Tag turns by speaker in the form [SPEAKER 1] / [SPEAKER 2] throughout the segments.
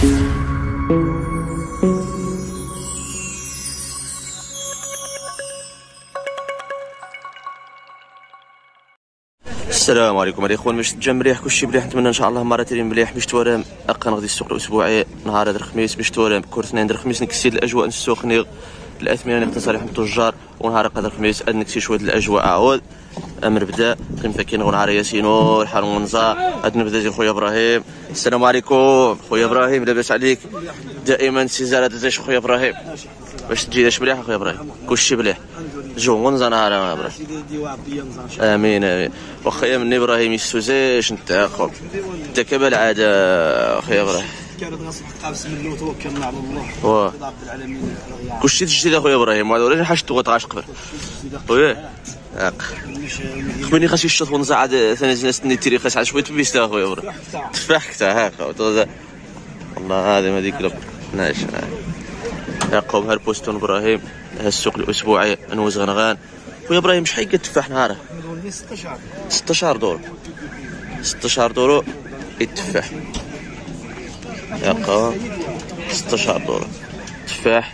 [SPEAKER 1] السلام عليكم الاخوان. باش تجا مليح كلشي مليح، نتمنى ان شاء الله مراتين مليح. باش توالم اقا نغدي السوق الاسبوعي نهار هذا الخميس. باش توالم كور اثنين الخميس نكسي الاجواء السخنه الاثمنه نقتص عليهم التجار. ونهار هذا الخميس نكسي شويه الاجواء عاود امر بدا قيم فكين نهار ياسينو الحال ونزا هاد نبدا زي خويا ابراهيم. السلام عليكم خويا ابراهيم، لاباس عليك؟ دائما سيزاره دزاش خويا ابراهيم. باش تجي داش مليح اخويا ابراهيم؟ كلشي مليح جو ونزا نهار ابراهيم. امين امين. واخا مني ابراهيم يسوزاش انت اخو انت كما العاده اخويا ابراهيم.
[SPEAKER 2] كانت غنصبح قابس من الله وتوكلنا على الله رب العالمين.
[SPEAKER 1] كلشي تجديد اخويا ابراهيم، ولا حاجه تغطاش قبل وياه خمني خاص يشط ونزا عاد ثاني ناس نيتيري خاص عاد شويه تبيستا اخويا ابراهيم. تفاح كتا هاكا والله هذه هذيك لك ناشا يعقوب هالبوستون ابراهيم. السوق الاسبوعي نوز غنغان. خويا ابراهيم شحال كتفاح نهار؟ 16 دورو. 16 دورو التفاح يعقوب. 16 دورو تفاح.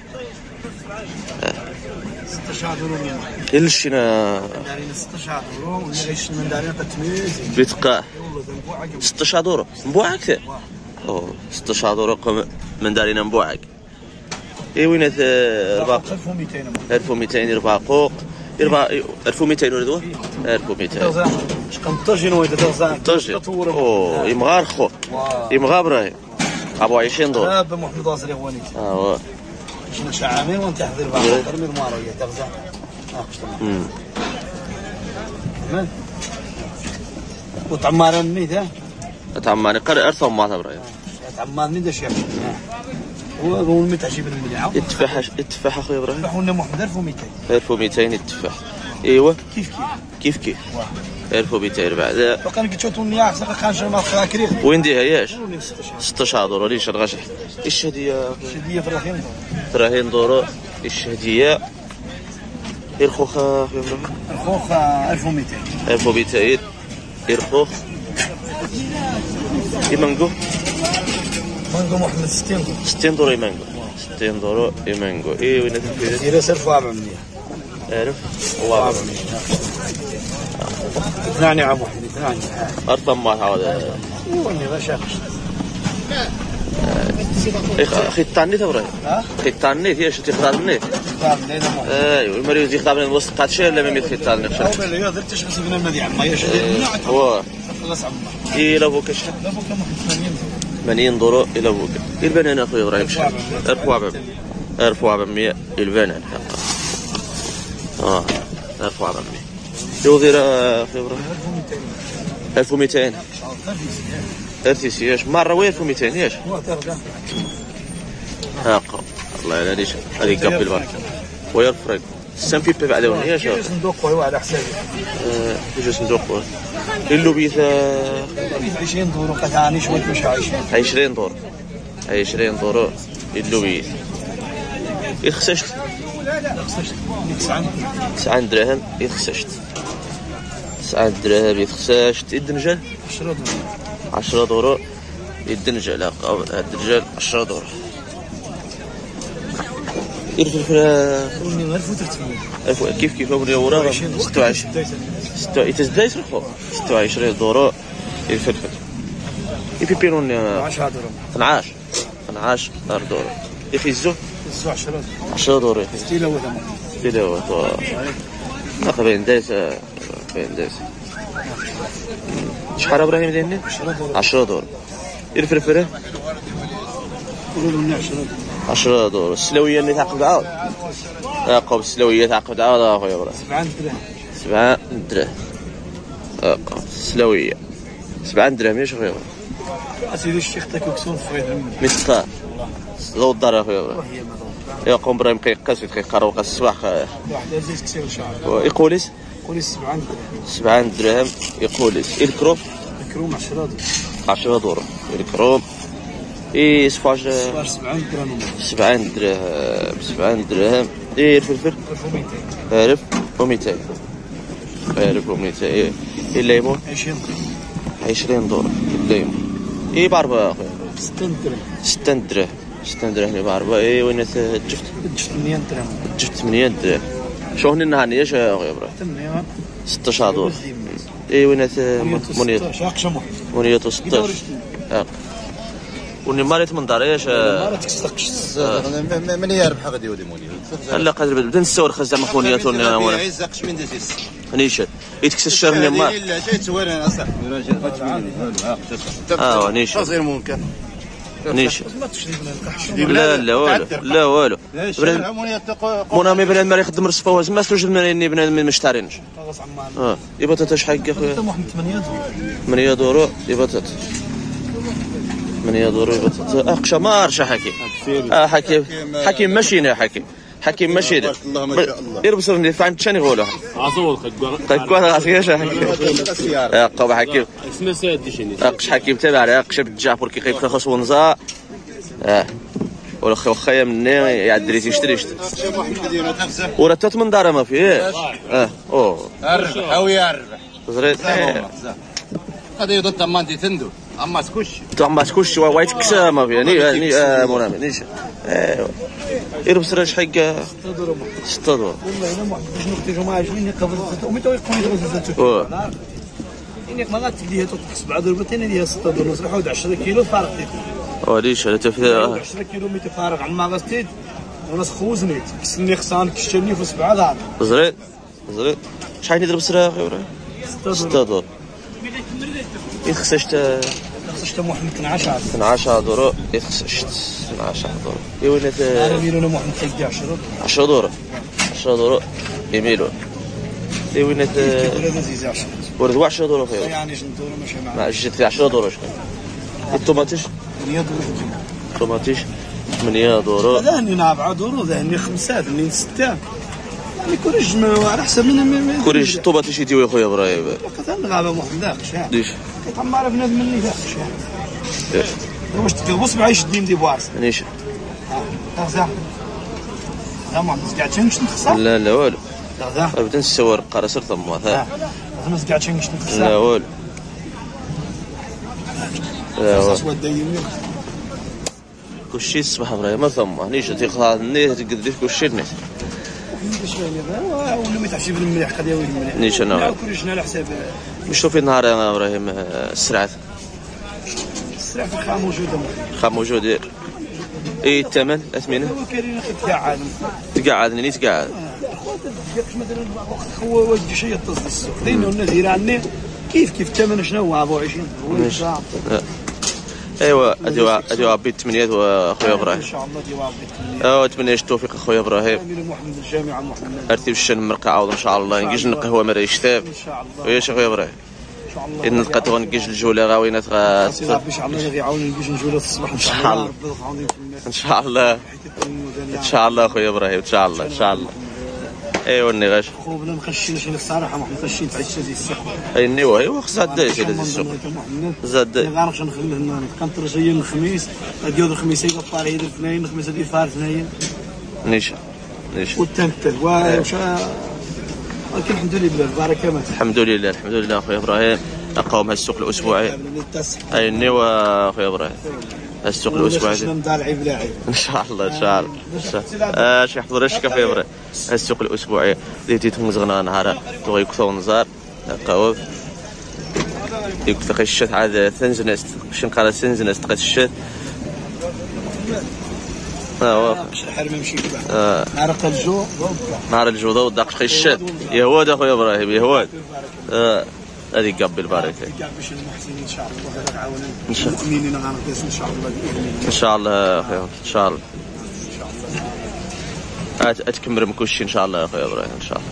[SPEAKER 2] 16 دورو
[SPEAKER 1] اللي شينا
[SPEAKER 2] 16 دورو ولا غيش من دارين تميز
[SPEAKER 1] بيتقى 16 دورو مبوعه كثير. 16 دورو من دارين مبوعه. اي وين 1200 يربع قوق 1200 ولا دوا 1200
[SPEAKER 2] شكون طاجين وين تاع
[SPEAKER 1] طاجين. يمغار خو يمغار ابراهيم ابو 20 دور.
[SPEAKER 2] لا محمد واصل يا اخواني. شنو شعامين وانت تحضر بعض ترمي المارويه تغزا. وطعمار ميت ها
[SPEAKER 1] طعمار قرا ارثم ما ابراهيم.
[SPEAKER 2] طعمار ميت اش يعمل هو 120 مليون.
[SPEAKER 1] التفاح اخويا ابراهيم.
[SPEAKER 2] التفاح ولا محمد 1200.
[SPEAKER 1] 1200 التفاح. ايوا
[SPEAKER 2] كيف
[SPEAKER 1] 1200 بعد.
[SPEAKER 2] باقي قلت شو توني احسن خانجر ما فاكرين.
[SPEAKER 1] وين ديها ياش 16 دورو. ليش الغاشح ايش هديه؟
[SPEAKER 2] هديه في الرهين
[SPEAKER 1] 30 دورو الشهديه. الخوخ اخويا ابراهيم.
[SPEAKER 2] الخوخ 1200
[SPEAKER 1] الخوخ. مانجو
[SPEAKER 2] محمد 60
[SPEAKER 1] دورو مانجو 60 دورو مانجو. اي وين تفيد؟
[SPEAKER 2] دير 1400
[SPEAKER 1] عارف والله
[SPEAKER 2] 8 عام واحد 8
[SPEAKER 1] ارقام ما هذا
[SPEAKER 2] وني غشاش
[SPEAKER 1] اخي التانيت ابراهيم. اخي التانيت هي شو تختار النيت؟ ايوه المريض يختار من الوسط تاع شي ولا ما يختار نفسه؟
[SPEAKER 2] هو لا درتش بس بنا مدي عم ياش
[SPEAKER 1] هو
[SPEAKER 2] خلاص عم
[SPEAKER 1] الى بوك شحال؟
[SPEAKER 2] لا بوك
[SPEAKER 1] 80 دورو الى بوك. البنان اخويا ابراهيم شحال؟ 1400 البنان. 1400 يوضير اخويا ابراهيم 1200 ارتيسي ياش مره وين 1200 ياش هاكا الله يلا ليش هذيك قبل البركه ويرفرق السامبي بعد ياش
[SPEAKER 2] صندوق هو على حسابي.
[SPEAKER 1] واش صندوق اللوبيث
[SPEAKER 2] 20 دورو قطعاني شويه مش
[SPEAKER 1] 20 دور 20 دورو اللوبيث. يخسشت 9 دراهم يخسشت 9 دراهم يخسشت. الدنجال 10 دورو الدنجال. الدنجال 10 دورو. الفلفل
[SPEAKER 2] 1300
[SPEAKER 1] كيف وراه 26 تزدايس الخو 26 دورو الفلفل. البيبيرون
[SPEAKER 2] 10 دورو
[SPEAKER 1] 12 دورو. يخيزو 10 دورو
[SPEAKER 2] ستيلو
[SPEAKER 1] بين دايس شحال ابراهيم ديالنا 10 دور. الفلفل
[SPEAKER 2] قولوا لنا
[SPEAKER 1] 10 دور. السلويه اللي تعقد عاود يعقوب السلويه تعقد عاود اخويا ابراهيم 7 دراهم يعقوب السلويه 7 دراهم ياش اخويا
[SPEAKER 2] اسيدي الشيخ تاكل كسون فويد
[SPEAKER 1] مسطا لو الدار اخويا ابراهيم. يقوم ابراهيم كيقاس كيقرا الصباح واحد
[SPEAKER 2] زيد كثير شعر
[SPEAKER 1] يقوليس 7 دراهم يقوليس. الكروم 10 دور الكروم. اي صفاج 7 دراهم. اي الفلفل 1200 الليمون 20 دور الليمون. اي باربا اخويا
[SPEAKER 2] 60 درهم.
[SPEAKER 1] 60 درهم. 60 درهم بعربة. اي وين الجفت؟
[SPEAKER 2] الجفت 8 درهم.
[SPEAKER 1] الجفت 8 درهم. شو هن النهارية شو يا ابراهيم؟
[SPEAKER 2] 8
[SPEAKER 1] 16 دور. اي وين منيت؟ منيت 16. وني ماريت من داريش
[SPEAKER 2] ماريت تستقش
[SPEAKER 3] من يربح غادي ودي موني
[SPEAKER 1] لا قادر بدنا نستور خز زعما خونيات ولا
[SPEAKER 3] يزقش من ديس
[SPEAKER 1] نيشان يتكس الشهر اللي ما
[SPEAKER 3] لا جاي تصور انا اصاحبي
[SPEAKER 1] راجل نيشان
[SPEAKER 3] تصير ممكن
[SPEAKER 1] نيشان لا والو لا والو مونامي بنادم ما يخدم رصفه ما سوج بنادم ما مشترينش يبقى تاش حق اخويا 8 دورو يبقى 8 دورو يبقى اقشا مارش حكي حكيم ماشينا حكيم ماشينا
[SPEAKER 3] الله ما شاء الله
[SPEAKER 1] يربصني فعند شنو يقولوا
[SPEAKER 4] عصور
[SPEAKER 1] قد غاسياش حكي قبا حكيم
[SPEAKER 4] اسمه سادي شنو
[SPEAKER 1] اقش حكيم تبع اقش بالجعفر كي كيف خص ونزا ولا خويا مني يعدري تيشتري ورا 8 دار ما فيه اوه
[SPEAKER 3] اربح او يربح
[SPEAKER 1] زريت
[SPEAKER 3] هذا يضد تمانتي تندو اما
[SPEAKER 1] سكوش وايت كسا ما فيه يعني منامي نيش يربس راش حق 6 دور
[SPEAKER 2] والله انا واحد باش نختاروا ما عاجبني قبل ومتى يكون يدرس انك ما غاتديها تقص بعد ربطين ديال 6 دور نص حوالي 10 كيلو فارق
[SPEAKER 1] وليش هذا تفدا
[SPEAKER 2] 10 كيلو متر فارق عن ما غاتيد وناس خوزنيت كسني خصان كشتني في 7 دار
[SPEAKER 1] زريت شحال يضرب سرا اخي وراه 6 دور يخصش
[SPEAKER 2] محمد
[SPEAKER 1] 12 دور يخصش 12 دور يولات
[SPEAKER 2] يميلون محمد تلقى
[SPEAKER 1] 10 دور 10 دور يميلون يولات ورد 10 دور فيه
[SPEAKER 2] يعني شنو ماشي
[SPEAKER 1] مع جيت 10 دور شنو الطوماطيش
[SPEAKER 2] 8 دور
[SPEAKER 1] طوماطيش 8 دور
[SPEAKER 2] ذهني 4 دور ذهني 5 ذهني 6 يعني كوريج على حسب من
[SPEAKER 1] كوريج طوماطيش يديو يا خويا ابراهيم
[SPEAKER 2] كثر غابه محمد داخش
[SPEAKER 1] ديش
[SPEAKER 2] كتعمر بنادم مني داخش واش تقبص بعيش الدين دي بواس
[SPEAKER 1] نيش
[SPEAKER 2] لا ما قاعد تنش نخسر
[SPEAKER 1] لا والو
[SPEAKER 2] لا
[SPEAKER 1] بدنا نسور قراصر ثم
[SPEAKER 2] ما قاعد تنش نخسر
[SPEAKER 1] لا والو لا والو كلشي الصباح ابراهيم ما ثم نيش تيخاطني تقدر كلشي الناس
[SPEAKER 2] ولا ما تعرفش بن مليح قضيه وين مليح
[SPEAKER 1] نيش انا
[SPEAKER 2] كلشنا على حساب
[SPEAKER 1] مش في النهار يا ابراهيم السرعه
[SPEAKER 2] الخام موجوده
[SPEAKER 1] خام موجود اي الثمن اثمنه تقعدني تقعد
[SPEAKER 2] مثلا هو وجه شيء تصل السوق لانه الناس عني كيف الثمن شنو هو 24
[SPEAKER 1] ايوا اديوا بيت 8 اخويا ابراهيم
[SPEAKER 2] ان شاء الله ديوا بيت 8
[SPEAKER 1] اتمنى التوفيق اخويا ابراهيم
[SPEAKER 2] محمد الجامعه محمد
[SPEAKER 1] ارتيب الشن مرقع عوض ان شاء الله نجيج نقهوه مرا يشتاب
[SPEAKER 2] ان شاء الله
[SPEAKER 1] وياش اخويا ابراهيم
[SPEAKER 2] ان شاء الله
[SPEAKER 1] ان نلقى غنجيج الجوله غاوينات
[SPEAKER 2] ان شاء الله غيعاون نجيج نجوله في الصباح ان شاء الله
[SPEAKER 1] ان شاء الله ان شاء الله اخويا ابراهيم ان شاء الله ان شاء الله ايوا النغاش
[SPEAKER 2] خونا مخشينش الصراحه ما مخشين تعيش هذه السوق
[SPEAKER 1] ايوا ايوا زاد دايش هذا السوق زاد
[SPEAKER 2] ما غنعرفش نخليه هنا كنطر جاي الخميس ديال الخميس يقطع عليه الاثنين الخميس ديال فار اثنين
[SPEAKER 1] نيش
[SPEAKER 2] والتمثل واش ولكن الحمد لله البركه ما
[SPEAKER 1] الحمد لله اخويا ابراهيم نقاوم هالسوق الاسبوعي اي نيوا اخويا ابراهيم السوق الاسبوعي ان شاء الله شي يحضر الشكا في ابراهيم السوق الاسبوعي اللي تيتمزغنا نهار توغي كثو نزار قاوب يكثخ الشت عاد ثنزنست شنقال ثنزنست قد الشت
[SPEAKER 2] باش الحرم يمشي
[SPEAKER 1] نهار الجو ضو داق خي الشت يهود اخويا ابراهيم يهود هذه قبل البركه
[SPEAKER 2] باش المحسنين ان شاء الله تعاونوا المؤمنين غنقيس ان شاء الله
[SPEAKER 1] ان شاء الله اخويا ان شاء الله اتكمل مكوشي ان شاء الله يا اخويا ابراهيم ان شاء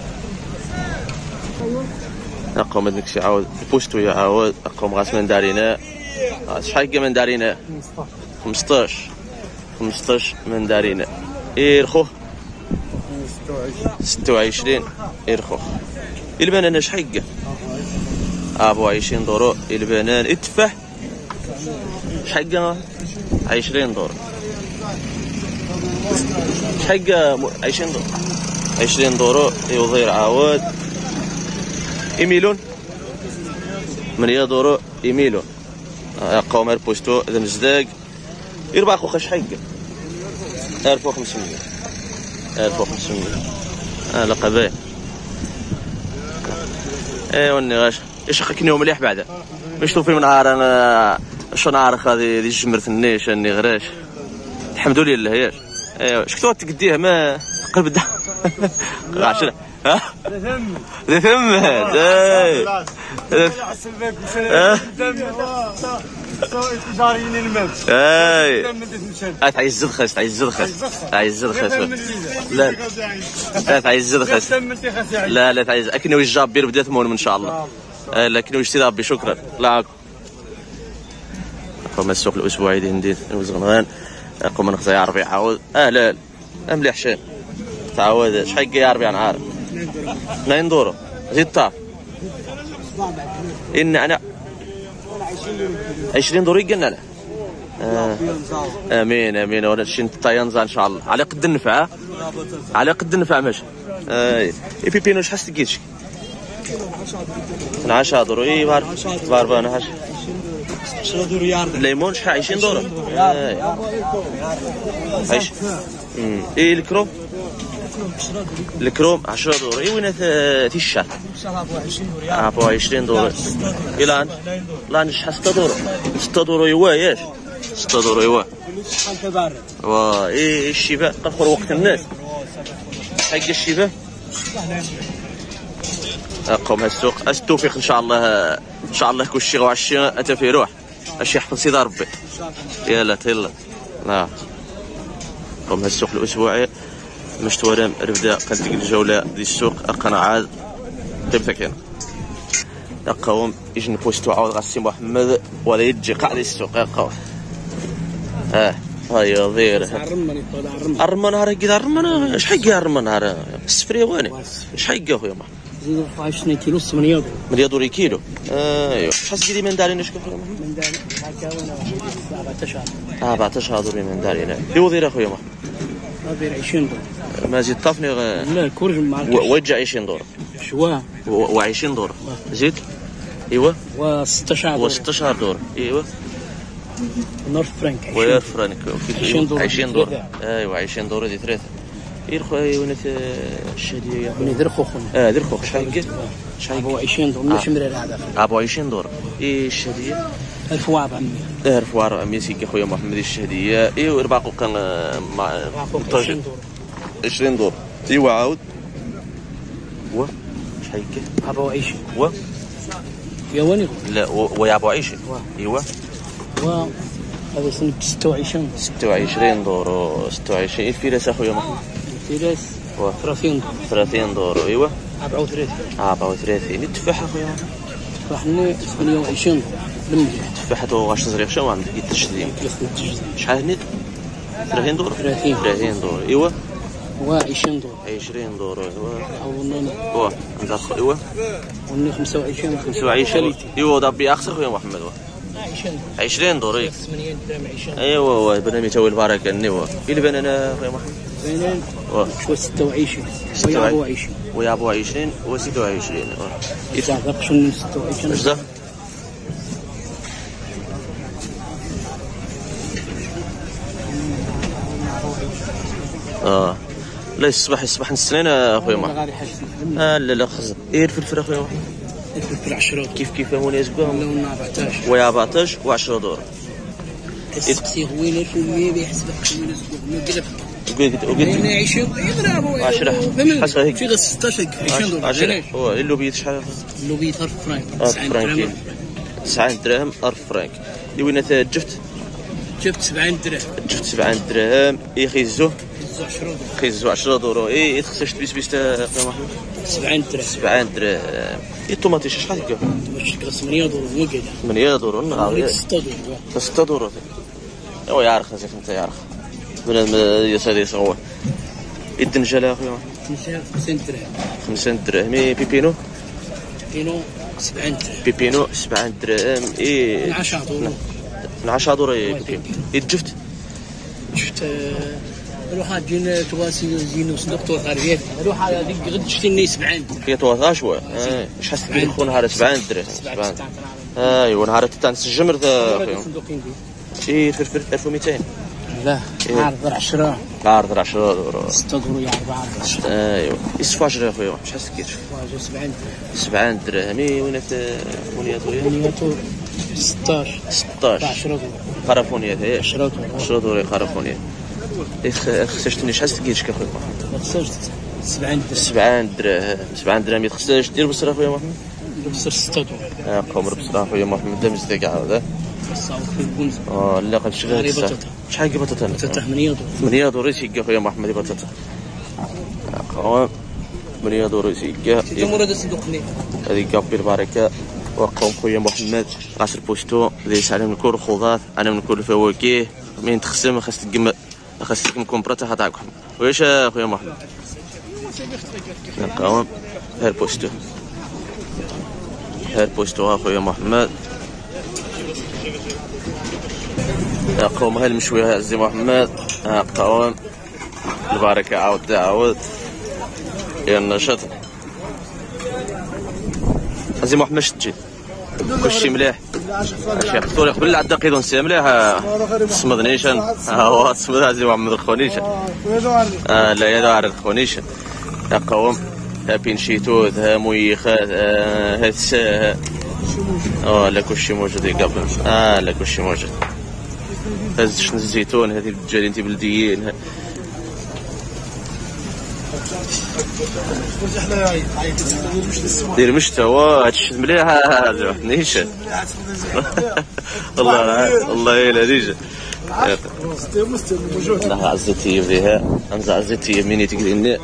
[SPEAKER 1] الله اقوم بدك يعاود بوستو يعاود اقوم غاس من دارينا شحال من دارينا 15 من دارينا يرخو 26 يرخو البنان شحال ابو 20 دور البنان التفاح شحال 20 دور شحال 20 دور 20 دور يوضير عاود يميلون 8 دور يميلون قومر بوستو ذا مزداق يربح خوخا شحال 1500 لقباه. ايوا غاش يشقكني مليح بعدا باش توفي من نهار انا شو نعرف هذه الجمر ثنيش اني غراش الحمد لله ياك. ايوا شكون تقديه ما قلب الدم 10 ها ذا ثم هذا تعيز الخس تعيز لا تعيز الخس لا تعيز اكني الجابير بدات مون ان شاء الله. لكن وجدتي ربي شكرا لا قوم السوق الاسبوعي ديال ندير وزغنغان قوم نخزا يعرف يعاود لا مليح شي تعاود شحال يعرف نهار 2 دورو زيد طاف ان انا 20 دورو قلنا له. امين وانا شي طيانزا ان شاء الله على قد النفع ماشي. بيبينو شحال تلقيتش 10 دورو باربان 10 دورو يارد الليمون شحال 20 دورو الكروم 10 دورو وين في الشهر ابو 20 دورو الان لا شحال 6 دورو يواياش 6 دورو يوا الشفاء اخر وقت الناس حق الشفاء قوم هالسوق التوفيق ان شاء الله كل شيء وعشي اتى في روح اش يحفظ سيدي ربي يلا لا قوم هالسوق الاسبوعي مشتورم رفدا قلت الجوله ديال السوق قناعات كيف كاين قوم يجي نبوستو عاود غاسي محمد ولا يجي قاعد السوق قوم هيا ضير الرمان نهار كذا الرمان شحال الرمان نهار السفريواني شحال اخويا ما
[SPEAKER 2] 20 كيلو 8
[SPEAKER 1] دورو كيلو. ايوا شحال تجي من داري نشكو خويا
[SPEAKER 2] من داري هكا وانا
[SPEAKER 1] 14 دورو من داري ايوا ضير اخويا ما
[SPEAKER 2] ضير 20 دورو
[SPEAKER 1] ما زيد طافني
[SPEAKER 2] لا كورج معاك
[SPEAKER 1] وجا 20 دورو
[SPEAKER 2] شوا
[SPEAKER 1] و20 دورو زيد ايوا
[SPEAKER 2] و16
[SPEAKER 1] دورو ايوا
[SPEAKER 2] نورث فرانك
[SPEAKER 1] 20 دورو ايوا 20 دورو دي ثلاثه يرخو ونت الشهديه
[SPEAKER 2] ندير خوخون
[SPEAKER 1] دير خوخ شحال
[SPEAKER 2] ابو 20 دورو ماشي مرير هذا
[SPEAKER 1] ابو 20 دورو الشهديه
[SPEAKER 2] 1400
[SPEAKER 1] سيك خويا محمد الشهديه ايوا رباقو كان مع 20 دورو ايوا عاود شحال
[SPEAKER 2] ابو 20
[SPEAKER 1] يا
[SPEAKER 2] واني
[SPEAKER 1] لا ويا ابو 20 ايوا
[SPEAKER 2] هذا سنة
[SPEAKER 1] 26 دورو 26 الفيلاس اخويا محمد
[SPEAKER 2] الفيلاس
[SPEAKER 1] 30 دورو ايوا
[SPEAKER 2] 34
[SPEAKER 1] التفاح اخويا
[SPEAKER 2] التفاح 28 بالمليح
[SPEAKER 1] التفاح تو واش تزريق شنو عندك التجديد شحال هنيت 30 دورو 30 دورو ايوا
[SPEAKER 2] و20 دورو
[SPEAKER 1] 20 دورو
[SPEAKER 2] ايوا
[SPEAKER 1] عندك ايوا
[SPEAKER 2] 25
[SPEAKER 1] ايوا دابي اخسر خويا محمد 20 دورو
[SPEAKER 2] 80 درهم 20
[SPEAKER 1] ايوا بنامي تاوي البركه نيوا البن انا خويا محمد
[SPEAKER 2] بنان شو 26 ويا ابو 20
[SPEAKER 1] و26
[SPEAKER 2] يتعرف شنو 26
[SPEAKER 1] بزاف لا الصباح نستنى اخويا محمد لا خزر الفلفل اخويا محمد
[SPEAKER 2] الفلفل 10
[SPEAKER 1] كيف هنا يسقوهم
[SPEAKER 2] لون 14
[SPEAKER 1] ويا 14 و10 دور
[SPEAKER 2] السقسي هو اللي في المية بيحسبك وين يسقوهم
[SPEAKER 1] وقلت
[SPEAKER 2] 20 يضربوا
[SPEAKER 1] 10 حسب هيك
[SPEAKER 2] في 16 20 دولار
[SPEAKER 1] 10 هو اللوبيت شحال
[SPEAKER 2] اللوبيت 1000 فرانك
[SPEAKER 1] 9 دراهم 1000 فرانك وين جبت
[SPEAKER 2] 7 دراهم
[SPEAKER 1] جبت 7 دراهم يخيزو 10 دورو خصك تبيس 7 دراهم 7 دراهم الطوماطيش شحال هكا
[SPEAKER 2] 8 دورو وكذا
[SPEAKER 1] 8 دورو نهار 6 دورو هو يعرف خاصك انت يعرف بنادم يسالي صغور الدنجله اخويا 5 دراهم بيبينو 7 دراهم 10 دورو بيبينو الجفت
[SPEAKER 2] روح جينا تواسي زينو صندوق غربيات روح هذيك غد تشتري 70
[SPEAKER 1] هي تواسا شويه شحال تدير خونا هذا 7 دراهم ايوا نهار تنس الجمر ذا اخويا
[SPEAKER 2] صندوقين دي
[SPEAKER 1] شي فرفر 1200
[SPEAKER 2] لا عارض 10
[SPEAKER 1] عارض 10 دور
[SPEAKER 2] 6 دور يا 4
[SPEAKER 1] ايوا يصفاجر اخويا شحال سكيت
[SPEAKER 2] 70
[SPEAKER 1] 7 دراهم وين فونياتوريا
[SPEAKER 2] مونياتور 16 10 دور
[SPEAKER 1] خرافونيات هي
[SPEAKER 2] 10 دور
[SPEAKER 1] 10 دور خرافونيات خسرتني شحال سكيتك اخويا
[SPEAKER 2] خسرت
[SPEAKER 1] 7 دراهم 7 دراهم ما تخسرش دير بصرا اخويا محمد
[SPEAKER 2] خسر 6 دور
[SPEAKER 1] قمر بصرا اخويا محمد دا مزدك عاود
[SPEAKER 2] صاوب في البنز
[SPEAKER 1] لا قد شحال كي بطاطا
[SPEAKER 2] 8 دور
[SPEAKER 1] 8 دور يسيق اخويا محمد بطاطا قوام 8 دور يسيق
[SPEAKER 2] تمر هذا صندوقني
[SPEAKER 1] هذه كابي البركه وقوم خويا محمد قاصر بوستو ليس على من كل الخضار انا من كل الفواكه من تخسم خاص تقم كومبراتا هتاعكم واش خويا محمد قوام هير بوستو خويا محمد قوم هالمشوي زي محمد قوام البركه عاود يا النشاط زي محمد شتي كلشي مليح اش يقطر قبل العدا قيدون سي مليح تصمدنيش هو تصمد زي محمد الخونيش لا يا دار الخونيش قوم بين شيتو ذا مويخات هاتس لا كلشي موجود قبل لا كلشي موجود هز شنو الزيتون هذه الدجاجين انت بلديين دير مشتا هادشي مليح هذا نيشان الله يلا ديجا الله عزتي بها امزع عزتي مني تقدرني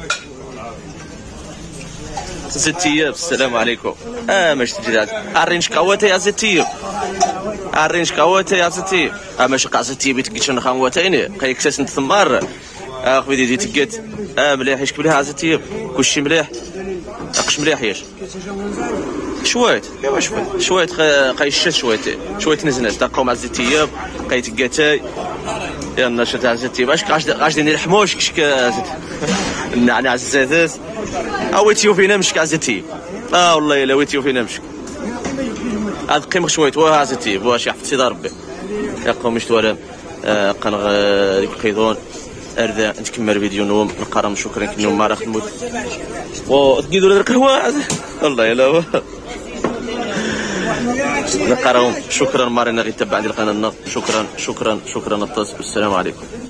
[SPEAKER 1] زتيه السلام عليكم ماش تجي ارينش قوته يا زتيه ارينش قوته يا زتيه ماش قا زتيه بيتقيش نخواتيني قيكسس انت ثمار اخوي دي تقات مليح يشك مليح زتيه كلشي مليح اقش مليح ياش شويت ايوا شويت قيشش شويت نزنات تاقوا مع الزيتيه قيتقاتاي يا النشا تاع الزيتيه باش غاشدين الحموش كشك النعناع الزيتات ويتيو فينا مشك عزتي والله الا ويتيو فينا مشك هاد قيمه شويت وها عزتي واش يحفظ سيدي ربي يقوم مشتوى قنغ ديك القيدون اردا نتكمل فيديو نوم نقرم شكرا كنوم ما راح نموت تقيدوا لنا القهوه والله الا نقراهم شكرا مارينا غير تبع عندي القناه شكرا الطاس والسلام عليكم.